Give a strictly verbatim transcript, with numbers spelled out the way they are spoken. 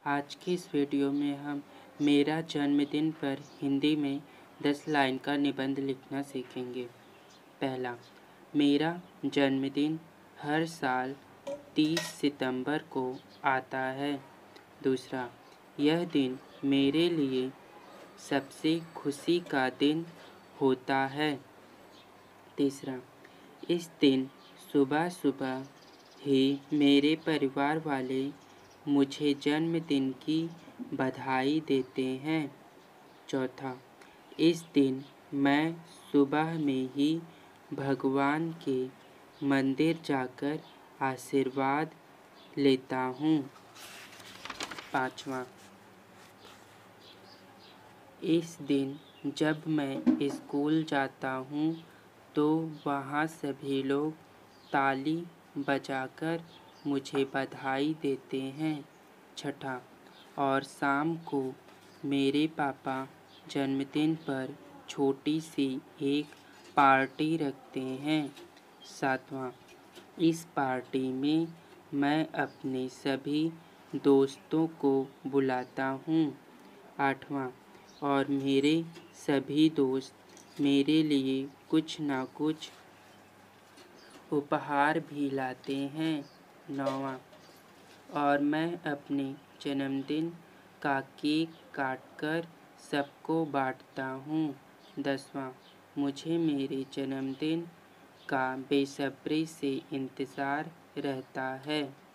आज की इस वीडियो में हम मेरा जन्मदिन पर हिंदी में दस लाइन का निबंध लिखना सीखेंगे। पहला, मेरा जन्मदिन हर साल तीस सितंबर को आता है। दूसरा, यह दिन मेरे लिए सबसे खुशी का दिन होता है। तीसरा, इस दिन सुबह सुबह ही मेरे परिवार वाले मुझे जन्मदिन की बधाई देते हैं। चौथा, इस दिन मैं सुबह में ही भगवान के मंदिर जाकर आशीर्वाद लेता हूँ। पाँचवा, इस दिन जब मैं स्कूल जाता हूँ तो वहाँ सभी लोग ताली बजाकर मुझे बधाई देते हैं। छठा, और शाम को मेरे पापा जन्मदिन पर छोटी सी एक पार्टी रखते हैं। सातवां, इस पार्टी में मैं अपने सभी दोस्तों को बुलाता हूँ। आठवां, और मेरे सभी दोस्त मेरे लिए कुछ ना कुछ उपहार भी लाते हैं। नौवां, और मैं अपने जन्मदिन का केक काटकर सबको बांटता हूँ। दसवां, मुझे मेरे जन्मदिन का बेसब्री से इंतज़ार रहता है।